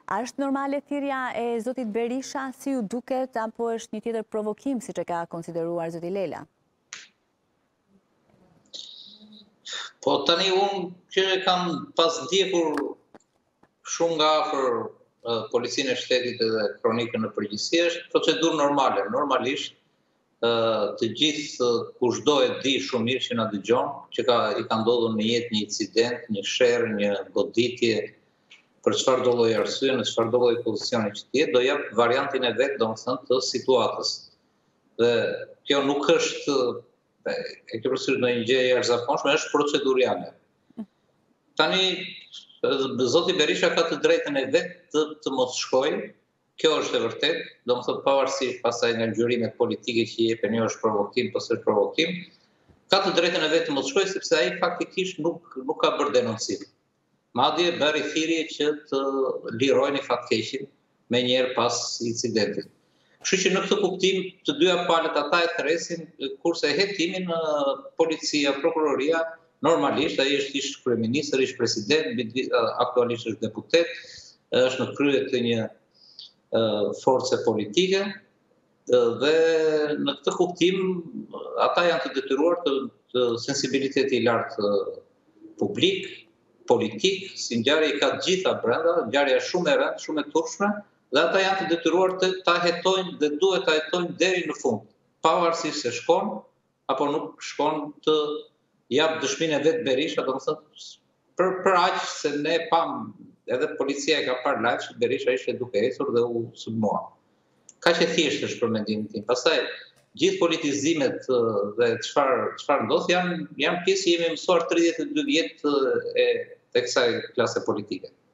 A është normale thirrja e zotit Berisha, si ju duket, apo është një tjetër provokim, siç e ka konsideruar zoti Lela? Po tani unë që kam pas ndjekur shumë nga afër policinë e shtetit edhe kronikën në përgjithësi, është procedurë normale. Normalisht të gjithë kushdo e di shumë mirë që na dëgjon, që i ka ndodhur në jetë një incident, një sherrë, një goditje, për çfarëdo lloj arsye, në çfarëdo lloj pozicioni që të jetë, do jap variantin e vet, domethënë, të situatës. Dhe kjo nuk është e ke përsëri në një gjë e jashtëzakonshme, është procedurale. Tani zoti Berisha ka të drejtën e vet të mos shkojë. Kjo është e vërtetë, domethënë pavarësisht pastaj nga ngjyrimet politike që jepen, jo është provokim, po s'është provokim, ka të drejtën e vet të mos shkojë sepse ai faktikisht nuk ka bërë denoncim. Madje bëri thirrje që të lirojnë fatkeqin menjëherë pas incidentit. Kështu që në këtë kuptim të dyja palët ata e thresin, kurse hetimin policia, prokuroria, normalisht ai është ish kryeminist, ish president, aktualisht është deputet, është në krye të një force politike dhe në këtë kuptim ata janë të detyruar të sensibiliteti i lartë publik, politik, si ngjarja i ka të gjitha brenda, ngjarja shumë e rëndë, shumë e turpshme, dhe ata janë të detyruar të ta hetojnë dhe duhet ta hetojnë deri në fund, pavarësisht se shkon apo nuk shkon të jap dëshminë e vet Berisha, domethënë për aq se ne pam, edhe policia e ka parë live që Berisha ishte duke ecur dhe u sulmua. Kaq e thjeshtë është për mendimin tim. Pastaj gjithë politizimet dhe çfarë ndodh janë pjesë, jemi mësuar 32 vjet e kësaj klase politike.